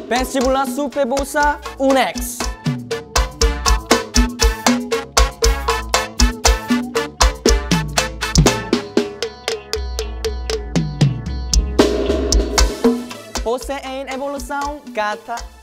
Vestibular Super Bolsa UNEX. Você em evolução, gata.